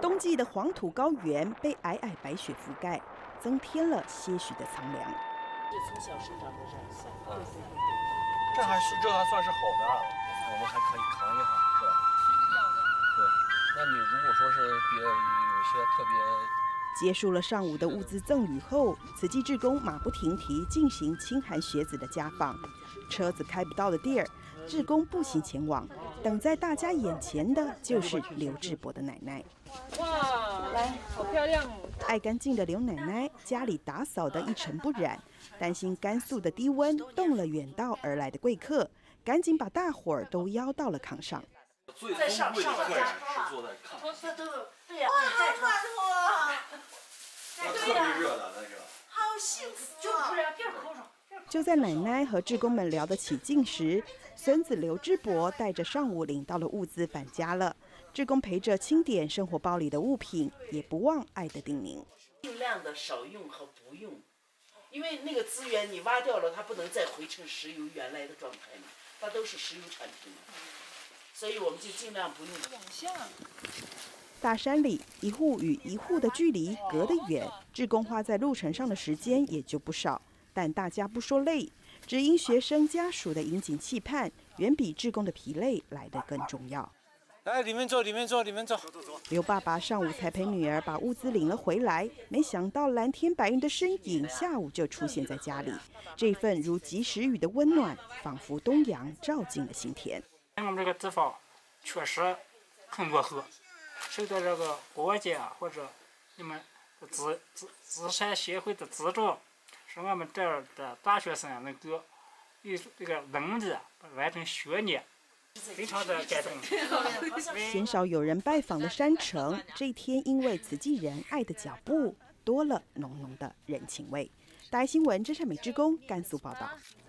冬季的黄土高原被皑皑白雪覆盖，增添了些许的苍凉。 这从小生长在这儿， 这还算是好的，我们还可以扛一扛，是吧？对，那你如果说是有些特别。 结束了上午的物资赠予后，慈济志工马不停蹄进行清寒学子的家访。车子开不到的地儿，志工步行前往。等在大家眼前的就是刘志博的奶奶。 哇，来，好漂亮哦！ 爱干净的刘奶奶家里打扫得一尘不染，担心甘肃的低温冻了远道而来的贵客，赶紧把大伙儿都邀到了炕上。 最珍贵的客人是坐在炕上。 对呀，好暖和。 特别热的那个。 好幸福啊！ 就在奶奶和志工们聊得起劲时，孙子刘志博带着上午领到的物资返家了。志工陪着清点生活包里的物品，也不忘爱的叮咛： 尽量的少用和不用，因为那个资源你挖掉了，它不能再回成石油原来的状态嘛，它都是石油产品嘛，所以我们就尽量不用。 大山里一户与一户的距离隔得远，志工花在路程上的时间也就不少。但大家不说累，只因学生家属的引颈期盼，远比志工的疲累来得更重要。 来，里面坐。 刘爸爸上午才陪女儿把物资领了回来，没想到蓝天白云的身影下午就出现在家里。这份如及时雨的温暖，仿佛东阳照进了心田。 我们这个地方确实很落后，受到这个国家或者你们慈善协会的资助，使我们这儿的大学生能够有这个能力完成学业，非常的感动。 鲜少有人拜访的山城，这一天因为慈济人爱的脚步，多了浓浓的人情味。大爱新闻，真善美之工甘肃报道。